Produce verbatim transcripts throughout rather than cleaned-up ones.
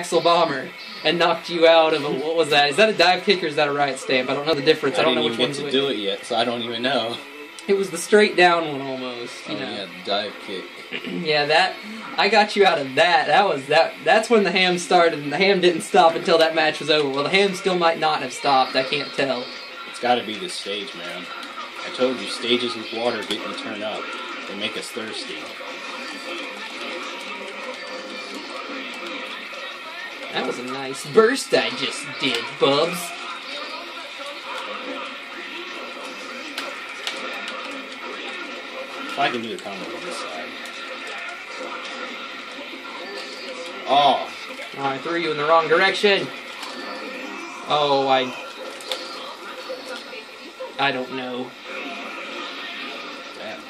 Axel Bomber and knocked you out of a, what was that? Is that a dive kick or is that a riot stamp? I don't know the difference. I, I don't didn't know which even one's get to which. do it yet, so I don't even know. It was the straight down one almost. You oh know. yeah, the dive kick. Yeah, that I got you out of that. That was that. That's when the ham started, and the ham didn't stop until that match was over. Well, the ham still might not have stopped. I can't tell. It's got to be this stage, man. I told you, stages with water get me turned up. They make us thirsty. That was a nice burst I just did, Bubs. If I can do the combo on this side. Oh. Oh, I threw you in the wrong direction. Oh, I... I don't know. Damn.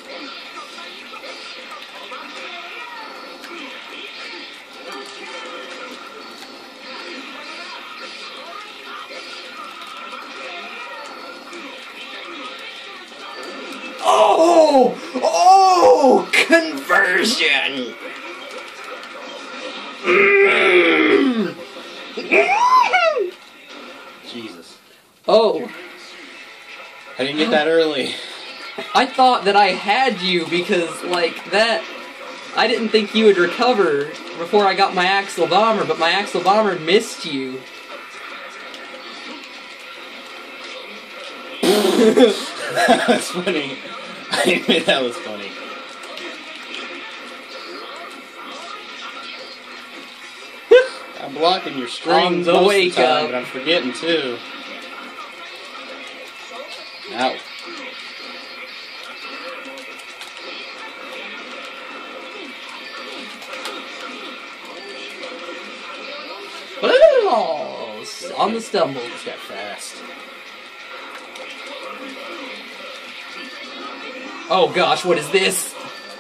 Oh! Oh! Conversion! Jesus. Oh. I didn't get that early. I thought that I had you because, like, that... I didn't think you would recover before I got my Axel Bomber, but my Axel Bomber missed you. That was funny. I admit that was funny. I'm blocking your strings On the most wake of the time, up. but I'm forgetting too. Ow. Oh, on the stumble. Just got fast. Oh gosh, what is this?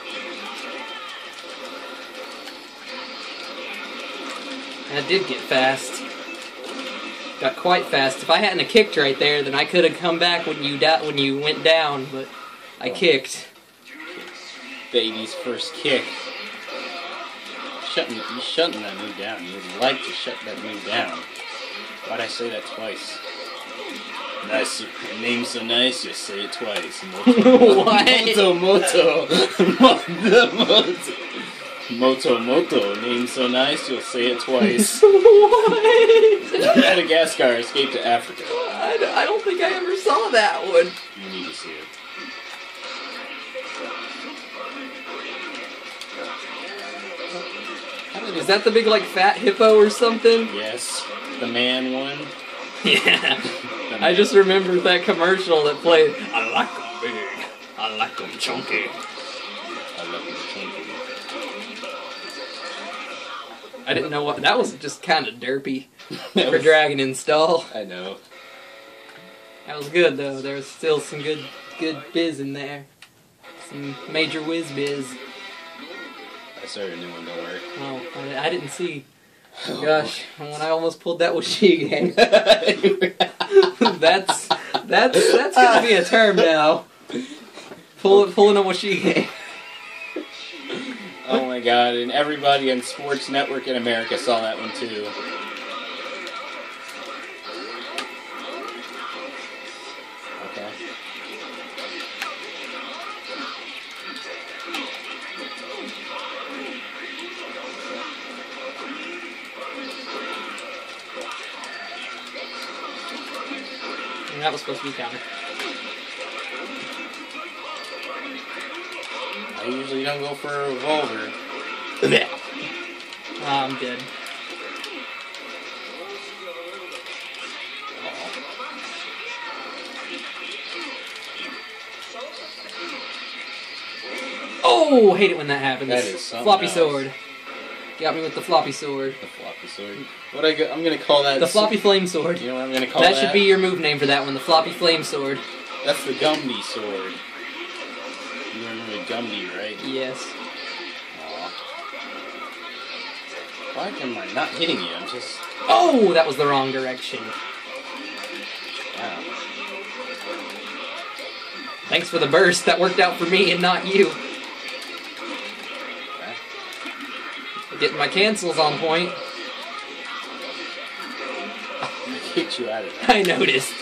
That did get fast. Got quite fast. If I hadn't have kicked right there, then I could have come back when you da when you went down, but I kicked. Baby's first kick. Shutting, you shutting that move down. You would like to shut that move down. Why'd I say that twice? Nice. Name so nice, you say it twice. Moto, What? Moto, moto. Moto, moto. Moto, moto. Name so nice, you'll say it twice. What? Madagascar escaped to Africa. I, d I don't think I ever saw that one. You need to see it. Is that the big, like, fat hippo or something? Yes. The man one. Yeah. The I man. just remember that commercial that played, I like 'em big, I like 'em chunky. I love the chunky. I didn't know what, that was just kind of derpy That for was- Dragon Install. I know. That was good though, there was still some good, good biz in there. Some major whiz biz. I started a new one, don't worry. Oh, I, I didn't see. Gosh, when I almost pulled that Washige. that's, that's, that's gonna be a term now. Pull, pulling a Washige. Oh my god, and everybody on Sports Network in America saw that one too. Okay. And that was supposed to be counter. I usually don't go for a revolver. Ah, I'm dead. Oh, hate it when that happens. That is something floppy else. sword. Got me with the floppy sword. The floppy sword. What I go, I'm gonna call that. The floppy flame sword. You know what I'm gonna call That that? should be your move name for that one, the floppy flame sword. That's the Gumby sword. You remember Gumby, right? Yes. Aw. Why am I not hitting you? I'm just. Oh, that was the wrong direction. Wow. Thanks for the burst. That worked out for me and not you. Okay. Getting my cancels on point. kicked you out of that. I noticed.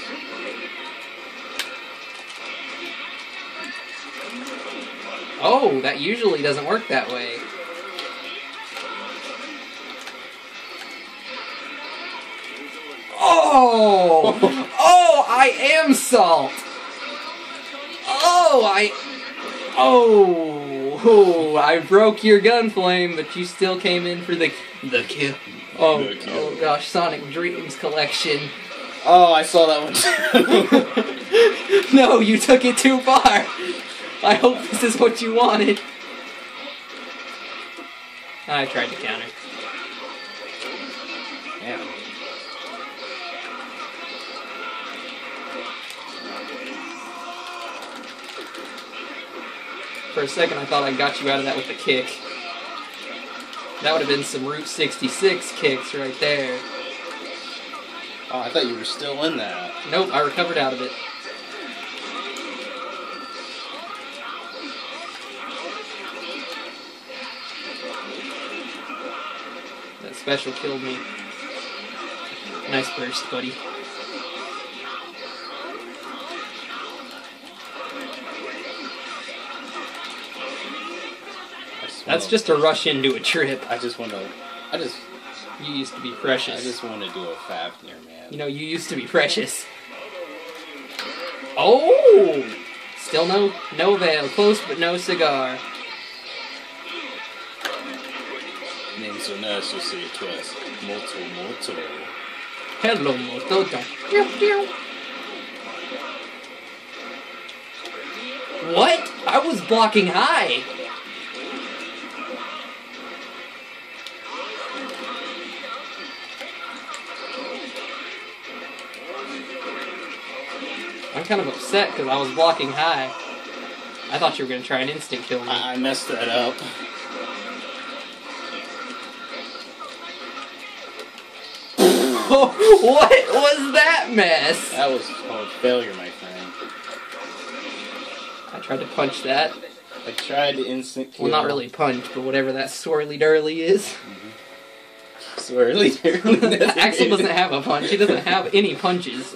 Oh, that usually doesn't work that way. Oh! Oh, I am Salt! Oh, I... Oh! Oh, I broke your gun flame, but you still came in for the... The kill. Oh, The kill. oh gosh, Sonic Dreams collection. Oh, I saw that one too. No, you took it too far! I hope this is what you wanted. I tried to counter. Damn. For a second, I thought I got you out of that with the kick. That would have been some Route sixty-six kicks right there. Oh, I thought you were still in that. Nope, I recovered out of it. That special killed me. Nice burst, buddy. That's just a rush into a trip. I just want to. I just. You used to be precious. I just want to do a Fafnir, man. You know, you used to be precious. Oh! Still no, no avail. Close, but no cigar. Name so nice, you'll say it twice. Moto, moto. Hello, Mototo. Pew, pew. What? I was blocking high. I'm kind of upset because I was blocking high. I thought you were going to try and instant kill me. I, I messed that up. What was that mess? That was called failure, my friend. I tried to punch that. I tried to instant kill. Well, not really punch, but whatever that swirly dirly is. Mm-hmm. Swirly. Axel doesn't have a punch. He doesn't have any punches.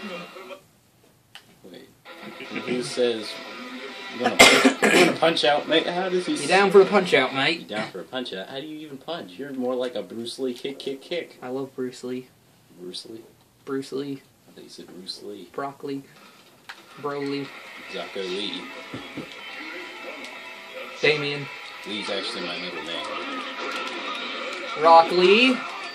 Wait. Who says you want to punch out, mate? How does he? You down for a punch out, You mate? down for a punch out? How do you even punch? You're more like a Bruce Lee kick, kick, kick. I love Bruce Lee. Bruce Lee. Bruce Lee. I thought you said Bruce Lee. Broccoli. Broly. Zocco Lee. Damien. Lee's actually my middle name. Rock Lee.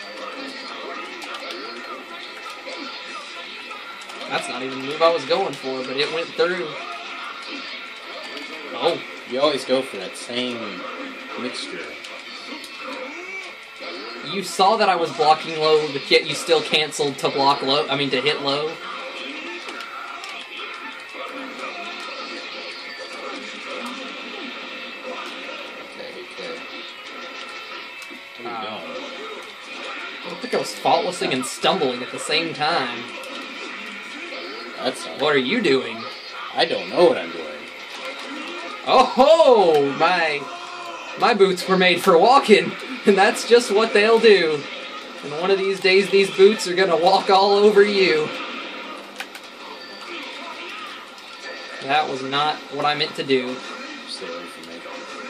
That's not even the move I was going for, but it went through. Oh. You always go for that same mixture. You saw that I was blocking low, but yet you still canceled to block low. I mean, to hit low. Okay, okay. Where are Uh, you going? I don't think I was faultlessing and stumbling at the same time. That's not. What are you doing? I don't know what I'm doing. Oh ho! My my boots were made for walking, and that's just what they'll do. And one of these days, these boots are gonna walk all over you. That was not what I meant to do, Stay away from me.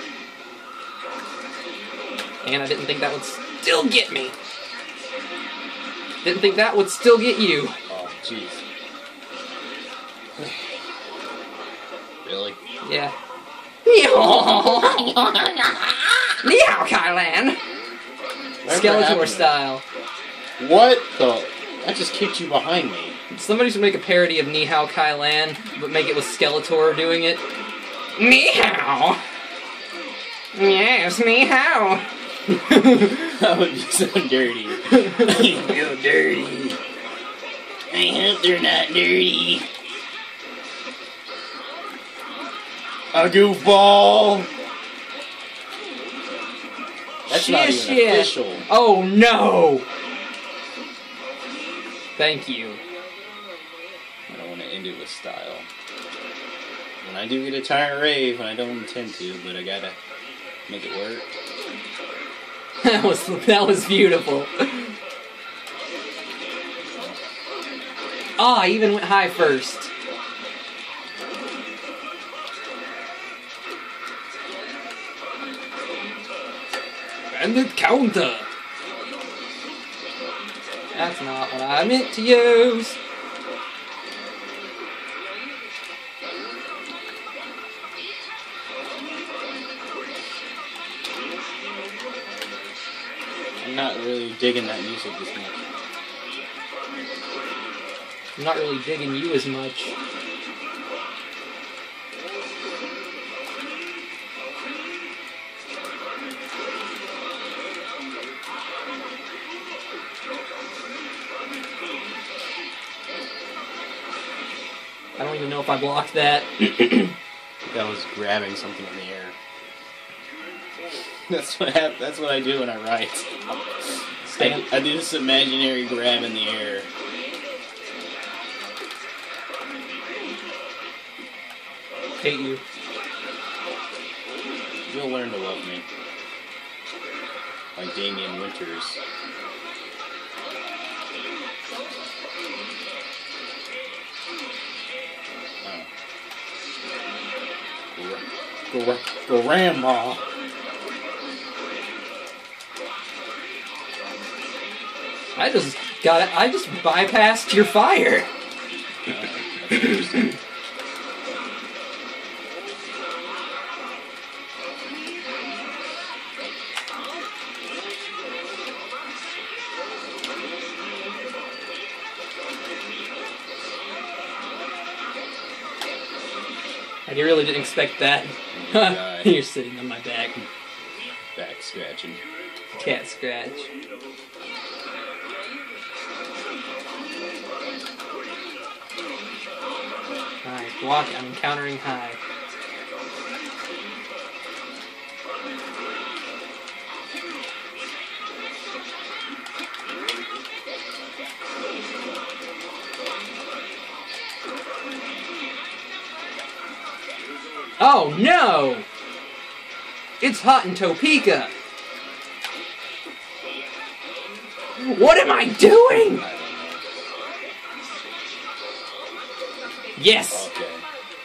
and I didn't think that would still get me. Didn't think that would still get you. Oh, jeez. Really? Yeah. Meow, Kylan! Skeletor style. What the? I just kicked you behind me. Somebody should make a parody of Ni Hao Kai Lan, but make it with Skeletor doing it. Ni Hao! Yes, Ni Hao! That would be so dirty. You feel dirty. I hope they're not dirty. A goofball! That's not Shit, even shit. official. Oh no! Thank you. I don't want to end it with style. When I do get a tyrant rave, and I don't intend to, but I gotta make it work. That was that was beautiful. Ah, I even went high first. Bandit counter. That's not what I meant to use. I'm not really digging that music this much. I'm not really digging you as much. I don't even know if I blocked that. That was grabbing something in the air. That's what hap- That's what I do when I write. Stand. I, I do this imaginary grab in the air. Hate you. You'll learn to love me. Like Damian Winters. Oh. Gra- Grandma. I just got it. I just bypassed your fire. Uh, that's interesting. I really didn't expect that. Die. You're sitting on my back. Back scratching. Cat scratch. Alright, block. I'm encountering high. Oh no! It's hot in Topeka! What am I doing? I don't know. Yes! Okay.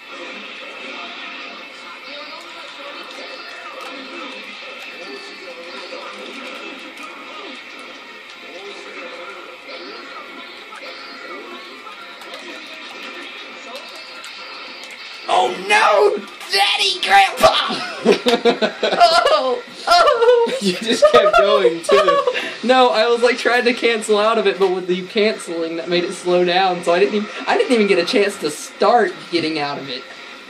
Oh no! Daddy, Grandpa! Oh! Oh! You just kept going too. No, I was like trying to cancel out of it, but with you canceling, that made it slow down. So I didn't even I didn't even get a chance to start getting out of it.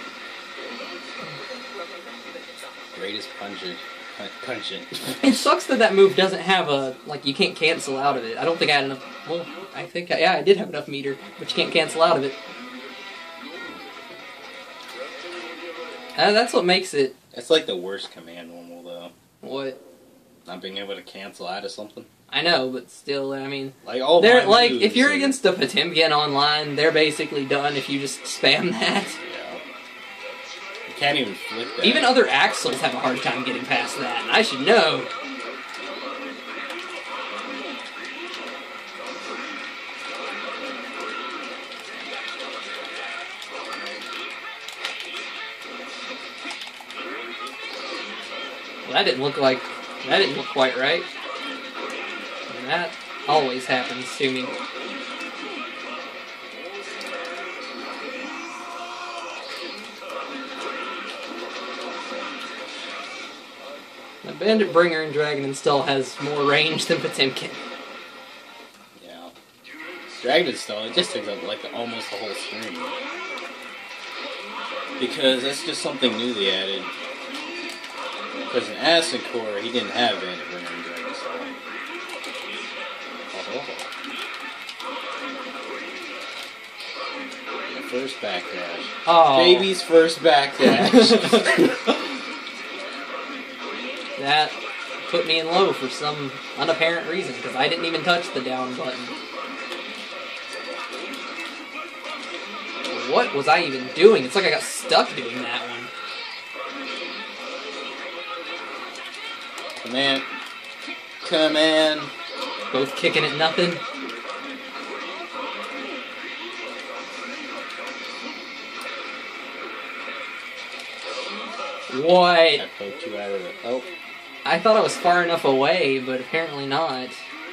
Greatest pungent. Pun- Pungent. It sucks that that move doesn't have a like you can't cancel out of it. I don't think I had enough. Well, I think I, yeah, I did have enough meter, but you can't cancel out of it. Uh, that's what makes it. It's like the worst command normal though. What? Not being able to cancel out of something. I know, but still, I mean, Like all they're my like moves if you're are- against a Potemkin online, they're basically done if you just spam that. Yeah. You can't even flick that. Even other Axles have a hard time getting past that, and I should know. Well, that didn't look like that didn't look quite right. And that always happens to me. The Bandit Bringer and Dragon Install has more range than Potemkin. Yeah. Dragon Stall, it just takes up like almost the whole screen. Because that's just something newly added. Because in Acid Core, he didn't have Bandit Bringer and Dragon Stall. Oh, oh, oh. The first backdash. Oh. Baby's first backdash. That put me in low for some unapparent reason, because I didn't even touch the down button. What was I even doing? It's like I got stuck doing that one. Command. Command. Both kicking at nothing. What? I poked you out of the... Oh. I thought I was far enough away, but apparently not.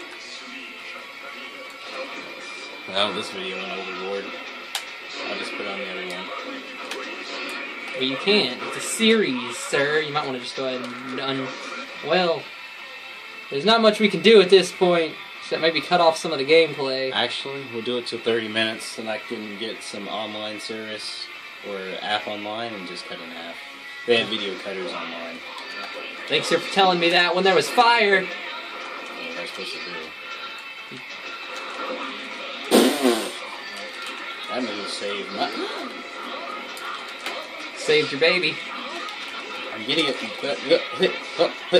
Well, this video went overboard. I'll just put on the other one. But you can't. It's a series, sir. You might want to just go ahead and... Un well, there's not much we can do at this point. Except maybe cut off some of the gameplay. Actually, we'll do it till thirty minutes, and I can get some online service or app online and just cut it in half. They have video cutters online. Thanks sir, for telling me that when there was fire. What was I supposed to do? That move saved my... Saved your baby. I'm getting it. Hit, hit, hit.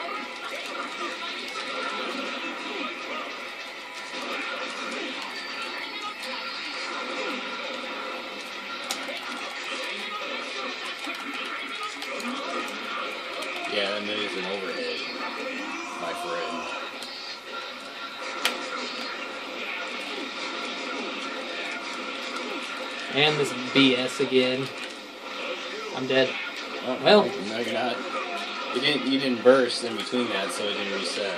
Yeah, that move is an overhead, my friend. And this B S again. I'm dead. Oh, well, no, you're not. You didn't. You didn't burst in between that, so it didn't reset.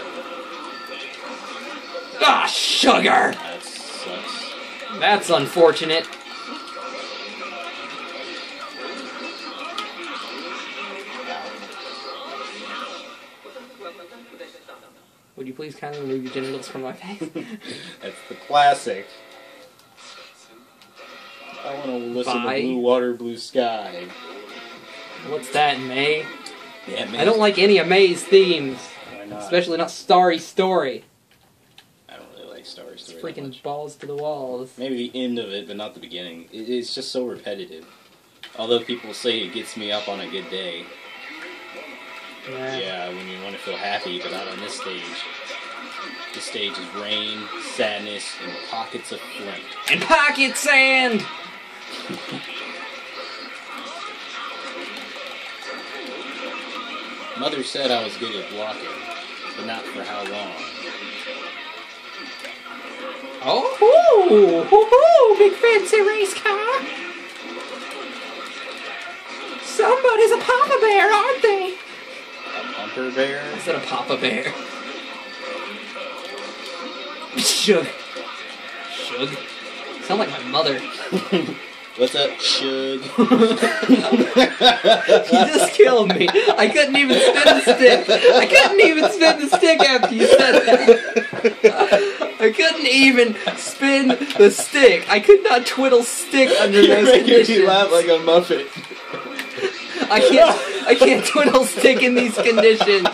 Ah, sugar! That sucks. That's unfortunate. Would you please kindly remove your genitals from my face? That's the classic. I want to listen Bye. to Blue Water, Blue Sky. What's that, May? Yeah, May's, I don't like any of May's themes. Why not? Especially not Starry Story. I don't really like Starry Story. It's freaking that much. balls to the walls. Maybe the end of it, but not the beginning. It, it's just so repetitive. Although people say it gets me up on a good day. Yeah. Yeah, when you want to feel happy, but not on this stage. This stage is rain, sadness, and pockets of flint. And pocket sand! Mother said I was good at blocking, but not for how long. Oh, hoo, hoo, hoo, big fancy race car! Somebody's a Papa Bear, aren't they? A bumper bear? Is that a Papa Bear? Shug. Shug? Sound like my mother. What's up, Shug? You just killed me. I couldn't even spin the stick. I couldn't even spin the stick after you said that. I couldn't even spin the stick. I could not twiddle stick under You're those making conditions. me laugh like a Muppet. I can't. I can't twiddle stick in these conditions.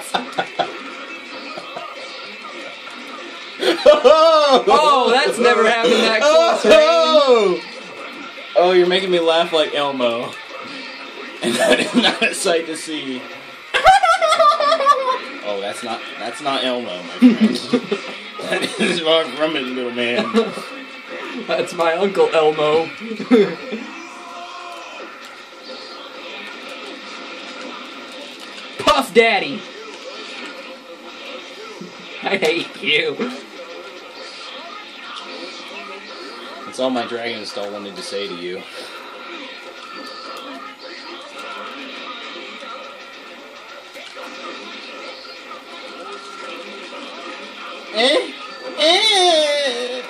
Oh, that's never happened that close range. Oh, you're making me laugh like Elmo. And that is not a sight to see. Oh, that's not that's not Elmo, my friend. That is far from it, little man. That's my Uncle Elmo. Puff Daddy. I hate you. That's all my Dragon Stall wanted to say to you. Eh? Eh?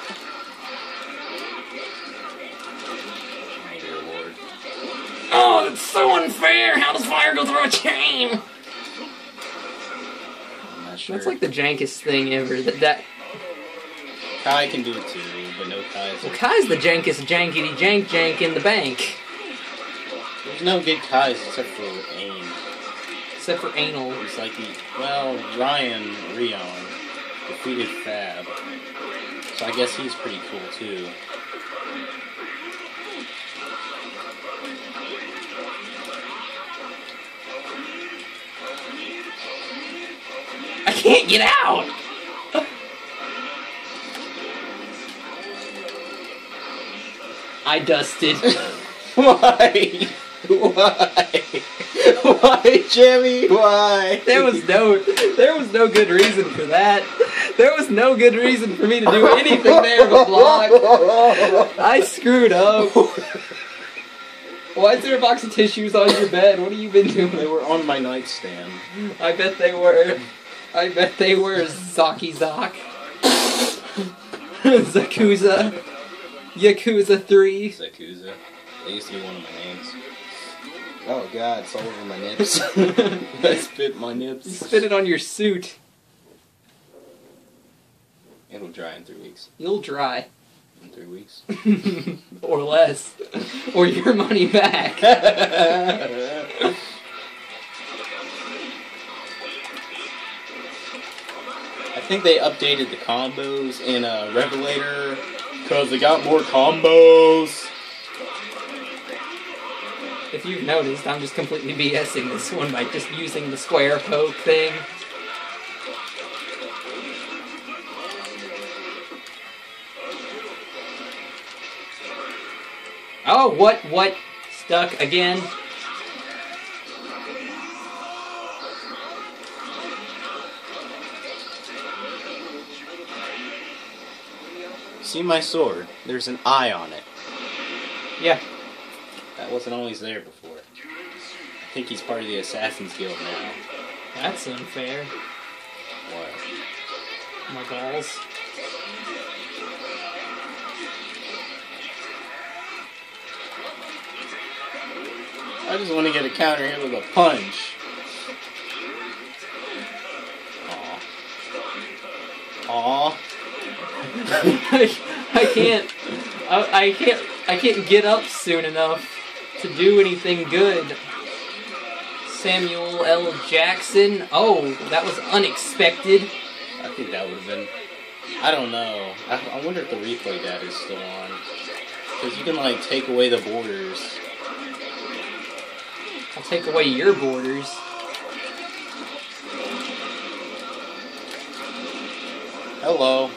My dear Lord. Oh, it's so unfair! How does fire go through a chain? I'm not sure. That's like the jankest thing ever. That that. Kai can do it too, but no Kai's. Well, Kai's the jankest jankety jank jank in the bank. There's no good Kai's except for AIM. Except for anal. It's like the, well, Ryan Rion defeated Fab. So I guess he's pretty cool too. I can't get out! I dusted. Why? Why? Why, Jimmy? Why? There was no, there was no good reason for that. There was no good reason for me to do anything there but block. I screwed up. Why is there a box of tissues on your bed? What have you been They doing? were on my nightstand. I bet they were. I bet they were Zaki Zak. Zakuza. Yakuza three. Zakuza. That used to be one of my names. Oh god, it's all over my nips. I spit my You nips. spit it on your suit. It'll dry in three weeks. You'll dry. In three weeks. Or less. Or your money back. I think they updated the combos in uh, Revelator because they got more combos. If you've noticed, I'm just completely BSing this one by just using the square poke thing. Oh, what, what? Stuck again? See my sword? There's an eye on it. Yeah. That wasn't always there before. I think he's part of the Assassin's Guild now. That's unfair. What? My balls. I just want to get a counter hit with a punch. Aw. Aw. I, I can't. I, I can't. I can't get up soon enough to do anything good. Samuel L. Jackson. Oh, that was unexpected. I think that would have been... I don't know. I, I wonder if the replay data is still on. Because you can, like, take away the borders. I'll take away your borders. Hello.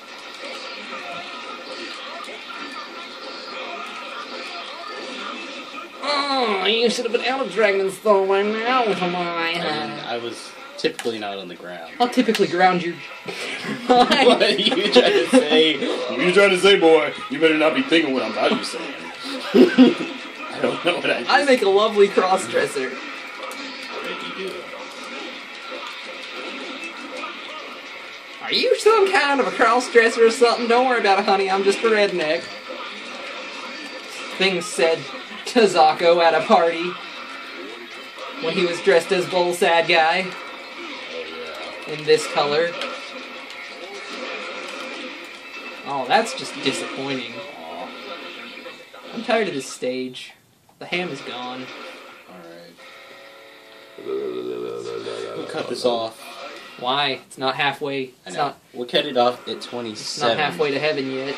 Oh, you should have been out of Dragon's Soul by now, come on. I, didn't- I was typically not on the ground. I'll typically ground your... What are you trying to say? What are you trying to say, boy? You better not be thinking what I'm about to say. I don't know what I just... I make a lovely cross-dresser. I bet you do. Are you some kind of a cross-dresser or something? Don't worry about it, honey. I'm just a redneck. Things said to Zako at a party when he was dressed as Bull Sad Guy Oh, in this color. Oh, that's just disappointing. yeah. Aw. I'm tired of this stage. The ham is gone. Alright. We'll cut this off. Why? It's not halfway. I It's know. not. We'll cut it off at It's twenty-seven. not halfway to heaven yet.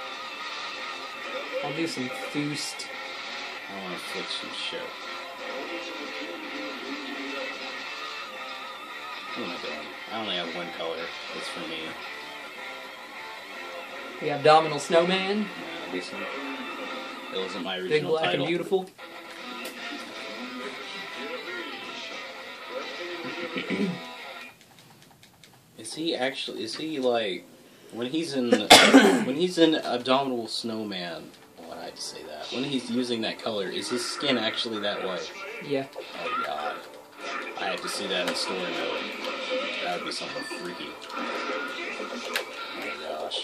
I'll do some Foost. I want to flick some shit. What am I doing? I only have one color. It's for me. The Abdominal Snowman. Nah, listen. It wasn't my Big, original black, title. and beautiful. Is he actually? Is he like when he's in when he's in Abdominal Snowman? Well, I had to say that. When he's using that color, is his skin actually that white? Yeah. Oh god, I had to see that in story mode. That would be something freaky. Oh my gosh.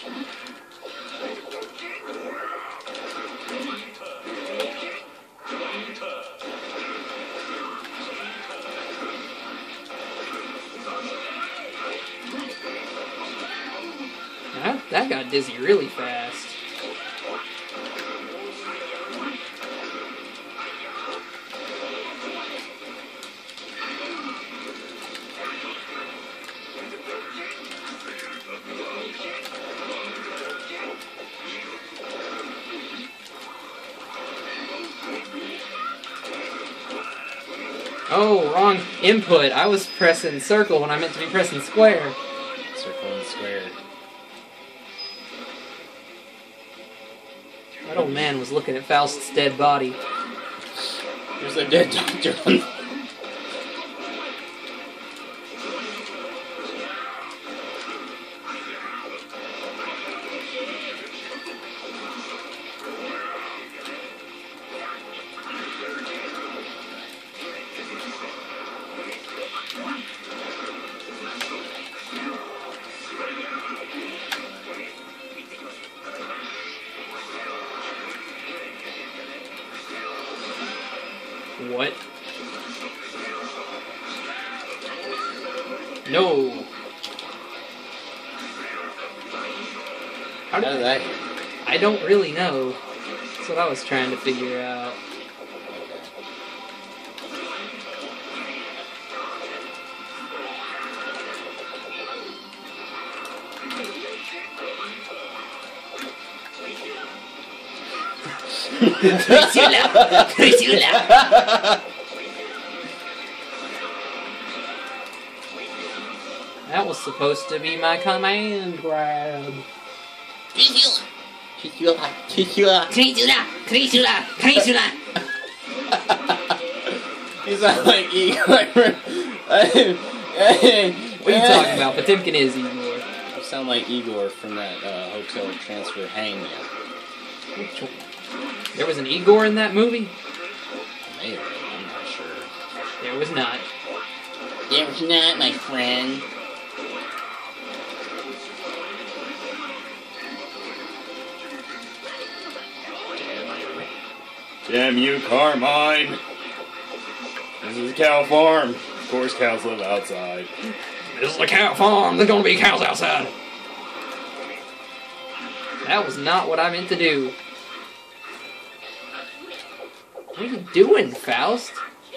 That, that got dizzy really fast. Oh, wrong input. I was pressing circle when I meant to be pressing square. Circle and square. That old man was looking at Faust's dead body. There's a dead doctor on the... How did How did that? that happen? I don't really know. That's what I was trying to figure out. Priscilla! Priscilla! That was supposed to be my command grab. Trisula! Trisula! Trisula! Priscilla! Priscilla! Priscilla! You sound like Igor. What are you talking about? Potemkin is Igor. You sound like Igor from that uh, Hotel Transfer Hangman. Which one? There was an Igor in that movie? Maybe, I'm not sure. There was not. There was not, my friend. Damn you, Carmine! This is a cow farm. Of course cows live outside. This is a cow farm. There's gonna be cows outside. That was not what I meant to do. What are you doing, Faust?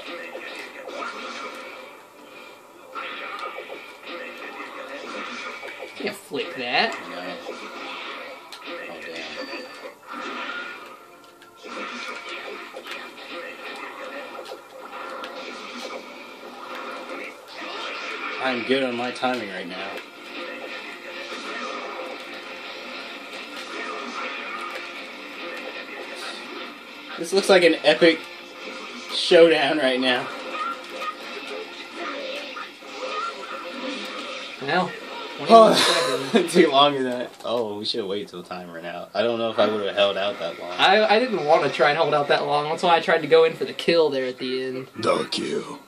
Can't flick that. No. Oh, damn. I'm good on my timing right now. This looks like an epic showdown right now. Well, twenty-one seconds. Too long is that? Oh, we should wait till the time ran out. I don't know if I would have held out that long. I, I didn't want to try and hold out that long. That's why I tried to go in for the kill there at the end. The kill.